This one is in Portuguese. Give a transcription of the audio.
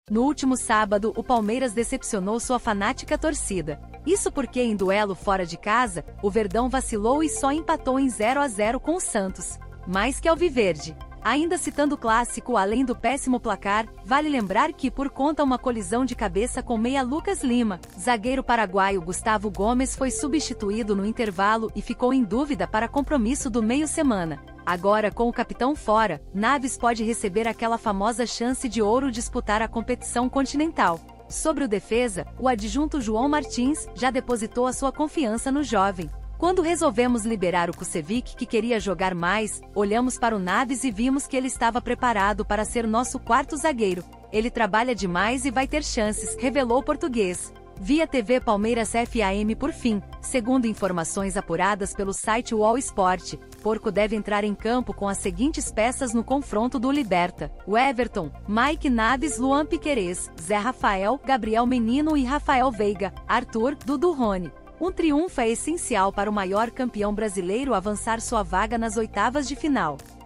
No último sábado, o Palmeiras decepcionou sua fanática torcida. Isso porque em duelo fora de casa, o Verdão vacilou e só empatou em 0-0 com o Santos. Mais que alviverde. Ainda citando o clássico, além do péssimo placar, vale lembrar que por conta uma colisão de cabeça com meia Lucas Lima, zagueiro paraguaio Gustavo Gomes foi substituído no intervalo e ficou em dúvida para compromisso do meio-semana. Agora, com o capitão fora, Naves pode receber aquela famosa chance de ouro disputar a competição continental. Sobre o defesa, o adjunto João Martins já depositou a sua confiança no jovem. Quando resolvemos liberar o Kusevic, que queria jogar mais, olhamos para o Naves e vimos que ele estava preparado para ser nosso quarto zagueiro. Ele trabalha demais e vai ter chances, revelou o português. Via TV Palmeiras FAM por fim, segundo informações apuradas pelo site UOL Sport, Porco deve entrar em campo com as seguintes peças no confronto do Liberta: o Everton, Mike Naves, Luan Piquerez, Zé Rafael, Gabriel Menino e Rafael Veiga, Arthur, Dudu Rony. Um triunfo é essencial para o maior campeão brasileiro avançar sua vaga nas oitavas de final.